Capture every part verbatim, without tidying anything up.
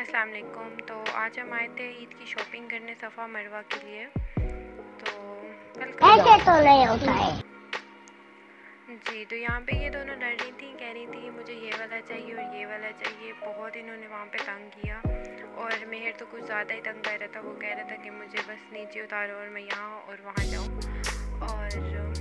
अस्सलाम वालेकुम। तो आज हम आए थे ईद की शॉपिंग करने सफ़ा मरवा के लिए। तो ऐसे तो नहीं होता है जी। तो यहाँ पे ये दोनों लड़ रही थी, कह रही थी मुझे ये वाला चाहिए और ये वाला चाहिए। बहुत इन्होंने वहाँ पे तंग किया और मेहर तो कुछ ज़्यादा ही तंग कर रहा था। वो कह रहा था कि मुझे बस नीचे उतारो और मैं यहाँ और वहाँ जाऊँ। और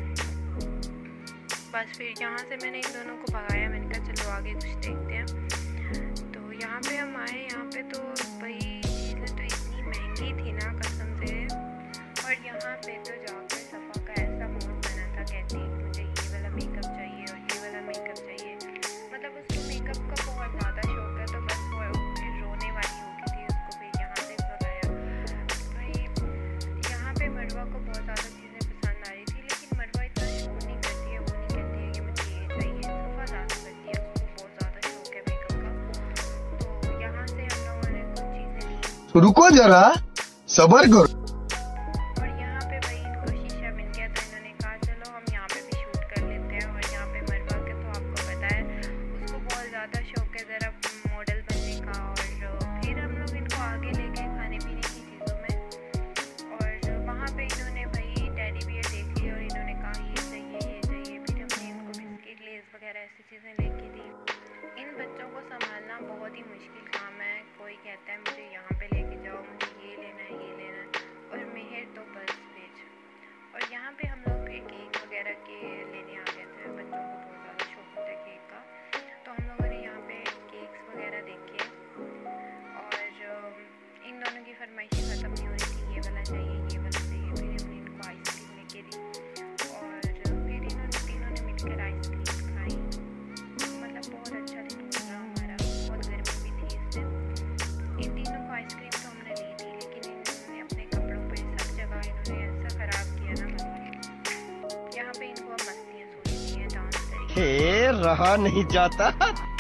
बस फिर यहाँ से मैंने इन दोनों को भगाया। मैंने कहा चलो आगे कुछ देखते हैं। तो यहाँ पे हम आए। यहाँ पे तो भाई चीज़ें तो इतनी महंगी थी ना कसम से। और यहाँ पे तो जाकर सफ़ा का ऐसा मूड बना था, कहती मुझे ये वाला मेकअप चाहिए और ये वाला मेकअप चाहिए। मतलब उसको मेकअप का बहुत ज़्यादा शौक है। तो बस वो फिर रोने वाली हो गई थी। उसको फिर यहाँ से बुलाया। भाई यहाँ पे मरवा को बहुत ज़्यादा चीज़ें पसंद आ रही थी, लेकिन मरवा इतना शौक नहीं करती है। वो नहीं कहती है कि मुझे ये चाहिए। सफ़ा ज़्यादा करती है, उसको बहुत ज़्यादा शौक है मेकअप का। तो यहाँ से हम लोगों ने कुछ चीज़ें ली। रुको जरा सब्र करो। और यहाँ पे भाई इनको शीशा मिल गया तो इन्होंने कहा चलो हम यहाँ पे भी शूट कर लेते हैं। और यहाँ पे मरवा के तो आपको पता है उसको बहुत ज़्यादा शौक है ज़रा मॉडल बनने का। और फिर हम लोग इनको आगे ले गए खाने पीने की चीज़ों में। और वहाँ पे इन्होंने भाई टेडी बियर देख ली और इन्होंने कहा ये चाहिए ये चाहिए। फिर हमने इनको बिस्किट लेस वगैरह ऐसी चीज़ें लेके दी। इन बच्चों को संभालना बहुत ही मुश्किल काम है। कोई कहता है मुझे यहाँ पे लेके जाओ, मुझे ये लेना है ये लेना है, और मेहर तो बस भेज। और यहाँ पे हम लोग फिर केक वगैरह के लेने आ गए थे। बच्चों को बहुत ज़्यादा शौक होता है केक का। तो हम लोगों ने यहाँ पे केक्स वगैरह देखे। और इन दोनों की फरमाइशें ख़त्म नहीं हो रही थी, ये वाला चाहिए ये वाला चाहिए। फिर हमने इनको आइसक्रीम लेके दी और फिर इन्होंने तीनों ने मिलकर आइसक्रीम खाई। मतलब बहुत अच्छा दिन गुजरा हमारा। बहुत गर्मी भी थी इस दिन। इन तीनों को आइसक्रीम तो हमने ली थी, लेकिन इन्होंने अपने कपड़ों पे सब जगह इन्होंने ऐसा ख़राब किया ना। मतलब यहाँ पे इनको अब मस्तियाँ सूझती हैं, डांस करेंगे। रहा नहीं जाता।